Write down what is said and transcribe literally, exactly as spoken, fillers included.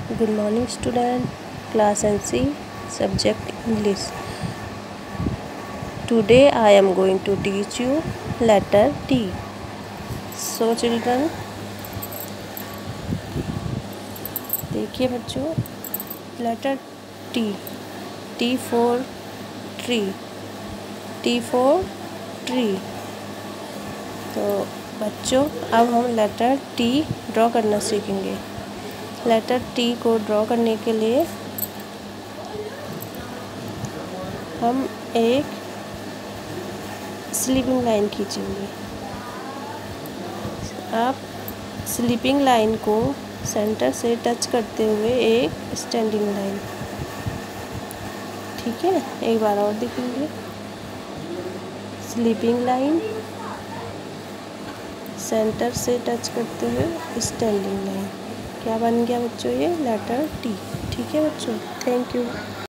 Good morning student, class N C, subject English. Today I am going to teach you letter T. So children, देखिए बच्चों, letter T. T for tree. T for tree. तो बच्चों अब हम letter T draw करना सीखेंगे। Letter T को draw करने के लिए हम एक स्लीपिंग लाइन खींचेंगे। आप स्लीपिंग लाइन को सेंटर से टच करते हुए एक स्टैंडिंग लाइन, ठीक है, एक बार और देखेंगे। स्लीपिंग लाइन सेंटर से टच करते हुए स्टैंडिंग लाइन, क्या बन गया बच्चों? ये लेटर टी। ठीक है बच्चों, थैंक यू।